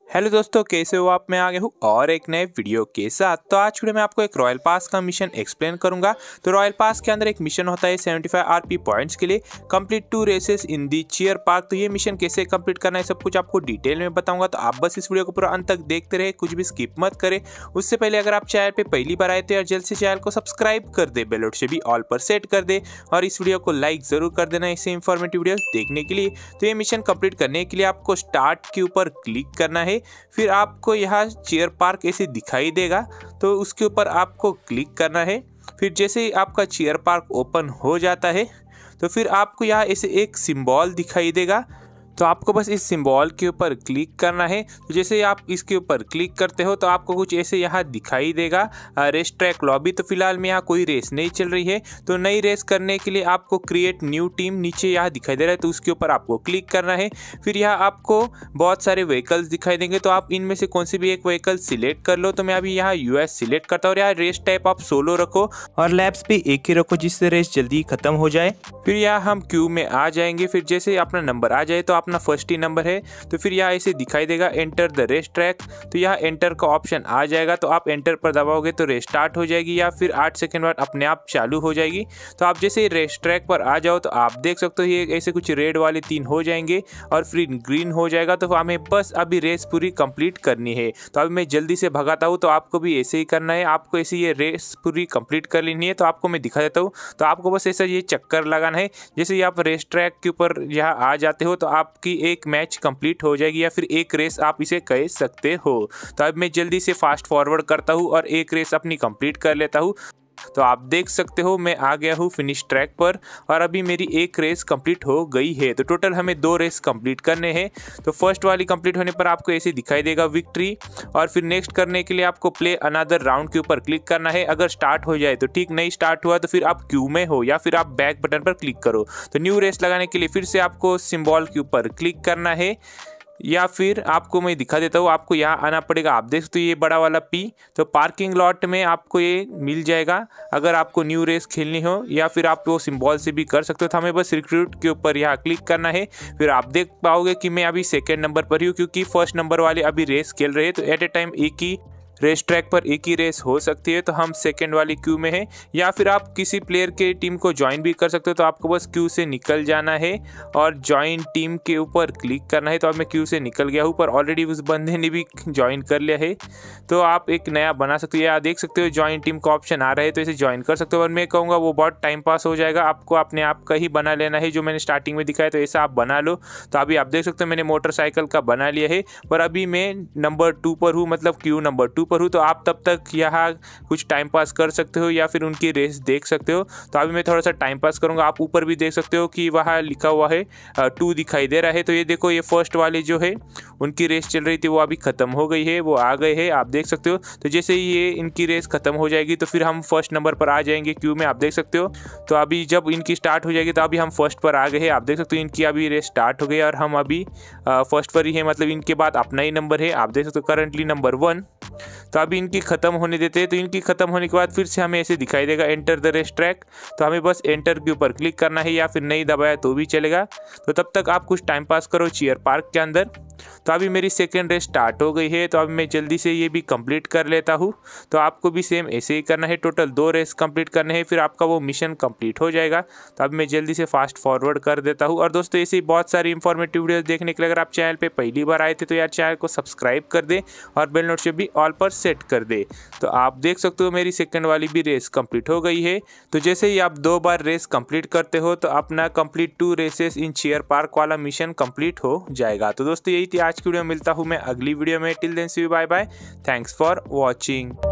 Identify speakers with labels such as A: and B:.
A: Hello दोस्तों, कैसे हो आप। मैं आ गया हूँ और एक नए वीडियो के साथ। तो आज वीडियो में आपको एक रॉयल पास का मिशन एक्सप्लेन करूंगा। तो रॉयल पास के अंदर एक मिशन होता है 75 आरपी पॉइंट्स के लिए, complete 2 races in the cheer park. तो ये मिशन कैसे कंप्लीट करना है सब कुछ आपको डिटेल में बताऊंगा। तो आप बस इस वीडियो को पूरा अंत तक देखते रहे, कुछ भी स्किप मत करें। उससे पहले अगर आप चैनल पर पहली बार आए तो यार जल्द से चैनल को सब्सक्राइब कर दे, बेल से भी ऑल पर सेट कर दे और इस वीडियो को लाइक जरूर कर देना ऐसे इंफॉर्मेटिव वीडियो देखने के लिए। तो ये मिशन कंप्लीट करने के लिए आपको स्टार्ट के ऊपर क्लिक करना है, फिर आपको यहाँ चेयर पार्क ऐसे दिखाई देगा तो उसके ऊपर आपको क्लिक करना है। फिर जैसे ही आपका चेयर पार्क ओपन हो जाता है तो फिर आपको यहाँ ऐसे एक सिंबल दिखाई देगा। तो आपको बस इस सिंबल के ऊपर क्लिक करना है। तो जैसे ही आप इसके ऊपर क्लिक करते हो तो आपको कुछ ऐसे यहाँ दिखाई देगा रेस ट्रैक लॉबी। तो फिलहाल में यहाँ कोई रेस नहीं चल रही है, तो नई रेस करने के लिए आपको क्रिएट न्यू टीम नीचे यहाँ दिखाई दे रहा है, तो उसके ऊपर आपको क्लिक करना है। फिर यहाँ आपको बहुत सारे व्हीकल्स दिखाई देंगे, तो आप इनमें से कौन सी भी एक व्हीकल सिलेक्ट कर लो। तो मैं अभी यहाँ यूएस सिलेक्ट करता हूँ और यहाँ रेस टाइप आप सोलो रखो और लैब्स भी एक ही रखो जिससे रेस जल्दी खत्म हो जाए। फिर यहाँ हम क्यू में आ जाएंगे। फिर जैसे अपना नंबर आ जाए तो अपना फर्स्ट ही नंबर है तो फिर यहाँ ऐसे दिखाई देगा एंटर द रेस ट्रैक। तो यहाँ एंटर का ऑप्शन आ जाएगा, तो आप एंटर पर दबाओगे तो रेस स्टार्ट हो जाएगी या फिर 8 सेकंड बाद अपने आप चालू हो जाएगी। तो आप जैसे रेस ट्रैक पर आ जाओ तो आप देख सकते हो ये ऐसे कुछ रेड वाले 3 हो जाएंगे और फिर ग्रीन हो जाएगा। तो हमें बस अभी रेस पूरी कंप्लीट करनी है। तो अभी मैं जल्दी से भगाता हूँ, तो आपको भी ऐसे ही करना है। आपको ऐसे ये रेस पूरी कंप्लीट कर लेनी है। तो आपको मैं दिखा देता हूँ। तो आपको बस ऐसा ये चक्कर लगाना है। जैसे ही आप रेस ट्रैक के ऊपर यहाँ आ जाते हो तो आपकी एक मैच कंप्लीट हो जाएगी या फिर एक रेस आप इसे कह सकते हो। तो अब मैं जल्दी से फास्ट फॉरवर्ड करता हूँ और एक रेस अपनी कंप्लीट कर लेता हूँ। तो आप देख सकते हो मैं आ गया हूँ फिनिश ट्रैक पर और अभी मेरी एक रेस कंप्लीट हो गई है। तो टोटल हमें 2 रेस कंप्लीट करने हैं। तो फर्स्ट वाली कंप्लीट होने पर आपको ऐसे दिखाई देगा विक्ट्री, और फिर नेक्स्ट करने के लिए आपको प्ले अनदर राउंड के ऊपर क्लिक करना है। अगर स्टार्ट हो जाए तो ठीक, नहीं स्टार्ट हुआ तो फिर आप क्यू में हो या फिर आप बैक बटन पर क्लिक करो। तो न्यू रेस लगाने के लिए फिर से आपको सिंबल के ऊपर क्लिक करना है या फिर आपको मैं दिखा देता हूँ, आपको यहाँ आना पड़ेगा। आप देख सकते हो ये बड़ा वाला पी, तो पार्किंग लॉट में आपको ये मिल जाएगा अगर आपको न्यू रेस खेलनी हो, या फिर आप वो सिंबल से भी कर सकते हो। तो हमें बस रिक्रूट के ऊपर यहाँ क्लिक करना है। फिर आप देख पाओगे कि मैं अभी सेकेंड नंबर पर ही हूँ क्योंकि फर्स्ट नंबर वाले अभी रेस खेल रहे हैं। तो एट ए टाइम एक ही रेस ट्रैक पर एक ही रेस हो सकती है। तो हम सेकंड वाली क्यू में हैं, या फिर आप किसी प्लेयर के टीम को ज्वाइन भी कर सकते हो। तो आपको बस क्यू से निकल जाना है और ज्वाइन टीम के ऊपर क्लिक करना है। तो अब मैं क्यू से निकल गया हूँ, पर ऑलरेडी उस बंदे ने भी ज्वाइन कर लिया है। तो आप एक नया बना सकते हो, या देख सकते हो ज्वाइन टीम का ऑप्शन आ रहा है, तो इसे ज्वाइन कर सकते हो। और मैं कहूँगा वो बहुत टाइम पास हो जाएगा, आपको अपने आप का ही बना लेना है जो मैंने स्टार्टिंग में दिखाया। तो ऐसा आप बना लो। तो अभी आप देख सकते हो मैंने मोटरसाइकिल का बना लिया है, पर अभी मैं नंबर 2 पर हूँ, मतलब क्यू नंबर 2 पर हूँ। तो आप तब तक यहाँ कुछ टाइम पास कर सकते हो या फिर उनकी रेस देख सकते हो। तो अभी मैं थोड़ा सा टाइम पास करूँगा। आप ऊपर भी देख सकते हो कि वहाँ लिखा हुआ है 2 दिखाई दे रहा है। तो ये देखो, ये फर्स्ट वाले जो है उनकी रेस चल रही थी वो अभी ख़त्म हो गई है, वो आ गए हैं, आप देख सकते हो। तो जैसे ही ये इनकी रेस ख़त्म हो जाएगी तो फिर हम फर्स्ट नंबर पर आ जाएंगे क्यू में, आप देख सकते हो। तो अभी जब इनकी स्टार्ट हो जाएगी तो अभी हम फर्स्ट पर आ गए हैं, आप देख सकते हो। इनकी अभी रेस स्टार्ट हो गई और हम अभी फर्स्ट पर ही है, मतलब इनके बाद अपना ही नंबर है, आप देख सकते हो, करंटली नंबर 1। तो अभी इनकी ख़त्म होने देते हैं। तो इनकी ख़त्म होने के बाद फिर से हमें ऐसे दिखाई देगा एंटर द रेस ट्रैक। तो हमें बस एंटर के ऊपर क्लिक करना है, या फिर नहीं दबाया तो भी चलेगा। तो तब तक आप कुछ टाइम पास करो चेयर पार्क के अंदर। तो अभी मेरी सेकेंड रेस स्टार्ट हो गई है, तो अभी मैं जल्दी से ये भी कंप्लीट कर लेता हूँ। तो आपको भी सेम ऐसे ही करना है, टोटल 2 रेस कंप्लीट करने हैं, फिर आपका वो मिशन कंप्लीट हो जाएगा। तो अब मैं जल्दी से फास्ट फॉरवर्ड कर देता हूँ। और दोस्तों ऐसे ही बहुत सारी इंफॉर्मेटिव वीडियोस देखने के लिए अगर आप चैनल पे पहली बार आए थे तो यार चैनल को सब्सक्राइब कर दे और बेल नोटिफिकेशन भी ऑल पर सेट कर दे। तो आप देख सकते हो मेरी सेकंड वाली भी रेस कंप्लीट हो गई है। तो जैसे ही आप 2 बार रेस कंप्लीट करते हो तो अपना complete 2 races in cheer park वाला मिशन कंप्लीट हो जाएगा। तो दोस्तों यही थी आज की वीडियो, मिलता हूँ मैं अगली वीडियो में। Till then see you, bye bye, thanks for watching.